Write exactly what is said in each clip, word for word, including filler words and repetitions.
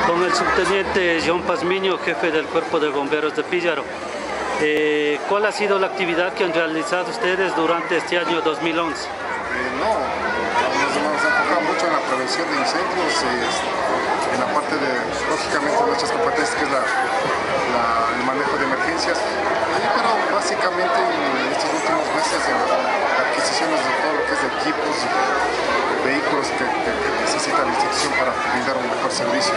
Con el subteniente John Pazmiño, jefe del Cuerpo de Bomberos de Píllaro. Eh, ¿Cuál ha sido la actividad que han realizado ustedes durante este año dos mil once? Eh, no, nos hemos enfocado mucho en la prevención de incendios, eh, en la parte de, lógicamente, nuestras competencias, que es la, la, el manejo de emergencias, eh, pero básicamente en estos últimos meses en la adquisiciones de todo lo que es de equipos y vehículos que, que, que necesita la institución para brindar un mejor servicio.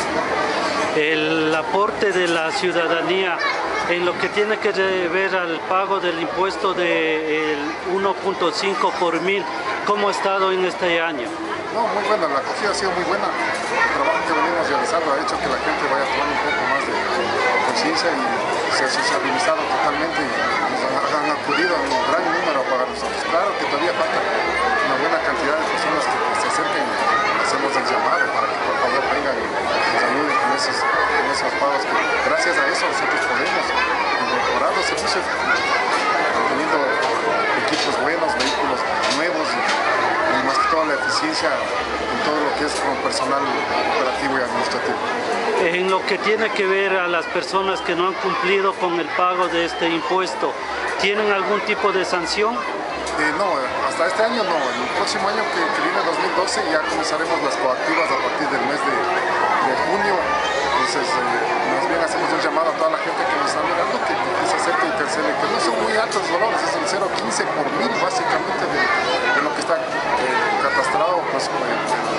El aporte de la ciudadanía en lo que tiene que ver al pago del impuesto del uno punto cinco por mil, ¿cómo ha estado en este año? No, muy buena, la acogida ha sido muy buena. El trabajo que venimos realizando ha hecho que la gente vaya tomando un poco más de conciencia y se ha sociabilizado totalmente y nos han, han acudido a un gran número a pagar nosotros. Claro que todavía falta una buena cantidad de personas que, que se acerquen y hacemos el llamado para que por favor vengan y nos ayuden con esos, con esos pagos que gracias a eso nosotros podemos mejorar los servicios teniendo equipos buenos, vehículos nuevos y, y más que todo la eficiencia en todo lo que es como personal operativo y administrativo. En lo que tiene que ver a las personas que no han cumplido con el pago de este impuesto, ¿tienen algún tipo de sanción? Eh, no, hasta este año no. El próximo año que, que viene, dos mil doce, ya comenzaremos las coactivas a partir del mes de, de junio. Entonces, eh, más bien hacemos un llamado a toda la gente que nos está mirando que, que se acerque y cancele, que no son muy altos los valores, es el cero punto quince por mil básicamente de, de lo que está eh, catastrado pues, del,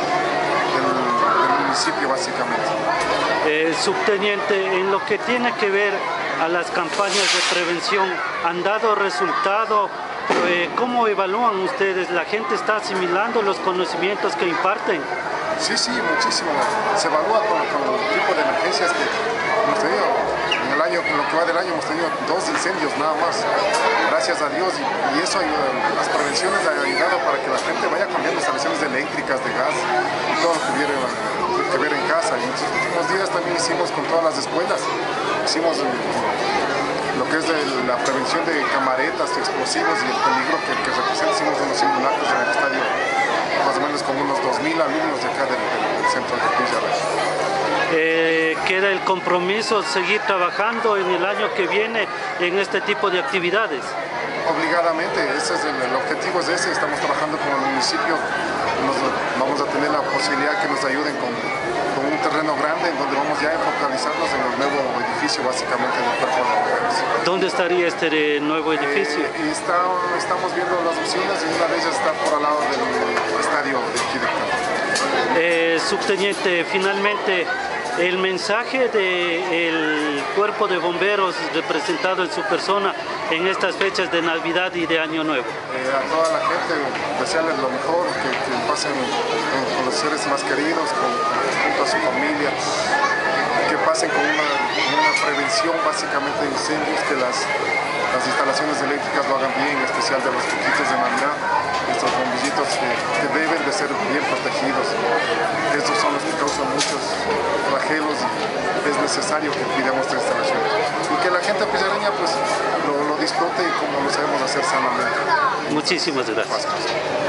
del municipio básicamente. Eh, subteniente, en lo que tiene que ver a las campañas de prevención, ¿han dado resultado? Eh, ¿Cómo evalúan ustedes? ¿La gente está asimilando los conocimientos que imparten? Sí, sí, muchísimo. Se evalúa con, con el tipo de emergencias que hemos tenido. En el año, en lo que va del año, hemos tenido dos incendios nada más. Gracias a Dios. Y, y eso ayuda, las prevenciones han ayudado para que la gente vaya cambiando instalaciones eléctricas, de gas, y todo lo que viene que ver en casa. Y en los últimos días también hicimos con todas las escuelas. Hicimos lo que es de la prevención de camaretas, explosivos y el peligro que, que representa. Hicimos unos simulacros en el estadio, más o menos con unos dos mil alumnos de acá del, del centro de Píllaro. Eh, ¿Queda el compromiso seguir trabajando en el año que viene en este tipo de actividades? Obligadamente, ese es el, el objetivo es ese. Estamos trabajando con el municipio, nos, vamos a tener la posibilidad que nos ayuden con, con un terreno grande en donde vamos ya a focalizarnos en el nuevo edificio básicamente del Cuerpo de Bomberos. ¿Dónde estaría este nuevo edificio? Eh, está, estamos viendo las opciones y una de ellas está por al lado del estadio de aquí de acá. Eh, subteniente, finalmente, el mensaje del Cuerpo de Bomberos representado en su persona en estas fechas de Navidad y de Año Nuevo. Eh, a toda la gente, desearles lo mejor, que, que pasen con, con los seres más queridos, con, junto a su familia, que pasen con una, una prevención básicamente de incendios, que las, las instalaciones eléctricas lo hagan bien, en especial de los foquitos de Navidad, estos bombillitos que, que deben de ser bien protegidos. Estos son los que causan muchos flagelos y es necesario que cuidemos esta instalación. Y que la gente pillareña pues lo, lo disfrute y como lo sabemos hacer sanamente. Muchísimas gracias.